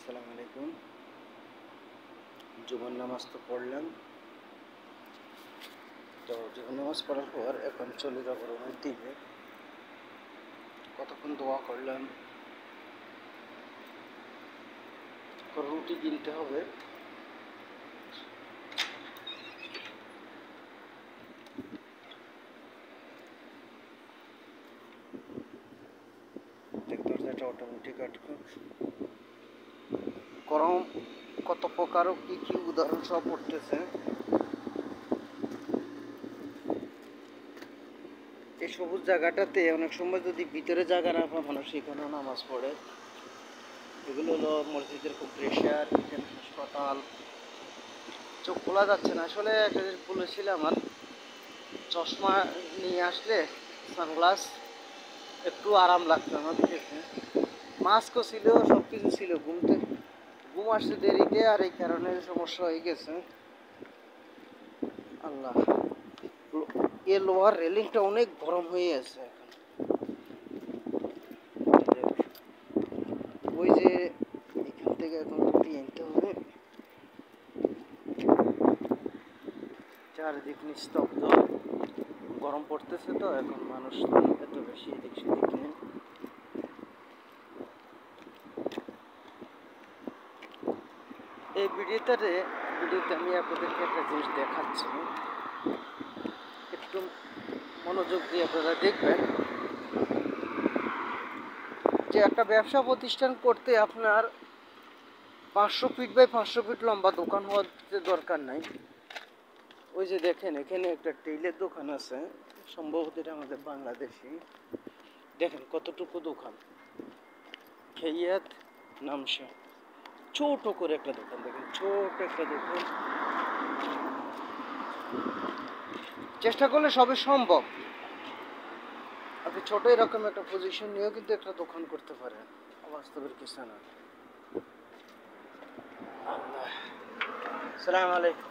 আসসালামু আলাইকুম। জুমার নামাজ তো পড়লাম, তো জুমার নামাজ পড়ার পর এখন চলে যাবো রুমের দিকে। কতক্ষণ দোয়া করলাম, রুটি কিনতে হবে। দরজাটা অটোমেটিক আটকে। গরম কত প্রকার ও কি কি উদাহরণ সব পড়তেছে। এই সবুজ জায়গাটাতে অনেক সময় যদি ভিতরে জায়গা না পায় মানুষ এখানেও নামাজ পড়ে। এগুলো হলো মসজিদের কম্প্রেসার, এখানে হাসপাতাল। চোখ খোলা যাচ্ছে না আসলে। একটা জিনিস বলেছিলাম, আমার চশমা নিয়ে আসলে সানগ্লাস একটু আরাম লাগতো আমার দেখেছে। মাস্কও ছিল, সব কিছু ছিল। ঘুম আসছে দেরিতে, আর এই কারণে সমস্যা হয়ে গেছে। আল্লাহ, এ লোহার রেলিংটা অনেক গরম হয়ে আছে এখন। ওই যে এখান থেকে এখন রুটি আনতে হবে। চারিদিক নিস্তব্ধ, গরম পড়তেছে তো এখন, মানুষ এত বেশি এদিক সেদিক নেই। এই ভিডিওতে আমি আপনাদেরকে একটা জিনিস দেখাচ্ছি, একটু মনোযোগ দিয়ে আপনারা দেখবেন। যে একটা ব্যবসা প্রতিষ্ঠান করতে আপনার 500 ফিট বাই 500 ফিট লম্বা দোকান হওয়ার দরকার নাই। ওই যে দেখেন, এখানে একটা টেইলের দোকান আছে, সম্ভবত এটা আমাদের বাংলাদেশি। দেখেন কতটুকু দোকান, খেয়াত নামসা, ছোট করে একটা দোকান। দেখেন ছোট একটা দোকান, চেষ্টা করলে সবই সম্ভব। আপনি ছোট এরকম একটা পজিশন নিয়েও কিন্তু একটা দোকান করতে পারেন, বাস্তবের কিছু না। আসসালামু আলাইকুম।